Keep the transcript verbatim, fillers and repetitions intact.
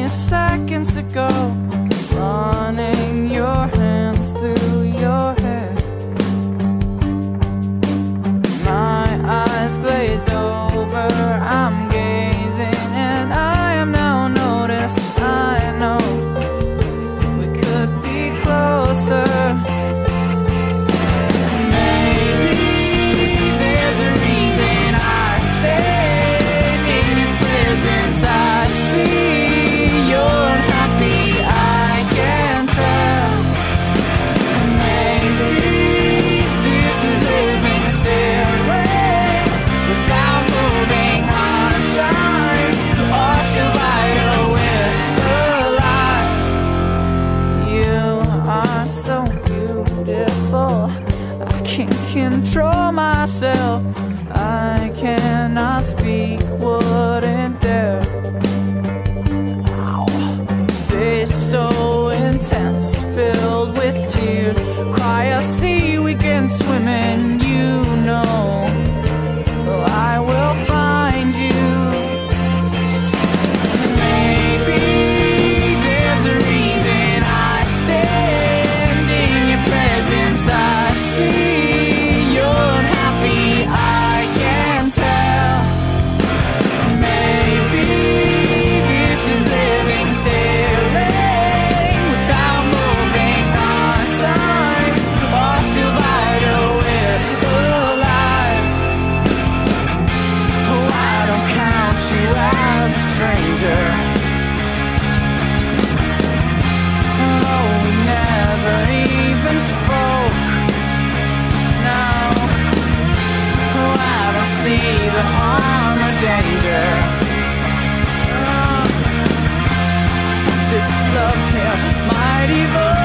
seconds ago, running your hands through your hair. My eyes glazed over, I'm gazing, and I am now noticed. I know we could be closer. Control myself, I cannot speak, wouldn't dare. Ow. Face so intense, filled with tears, cry a sea we can swim in, you know. Oh, I will find you. Maybe there's a reason I stand in your presence. I see stranger. Oh, we never even spoke. No. Oh, I don't see the harm or danger. Oh. This love here might even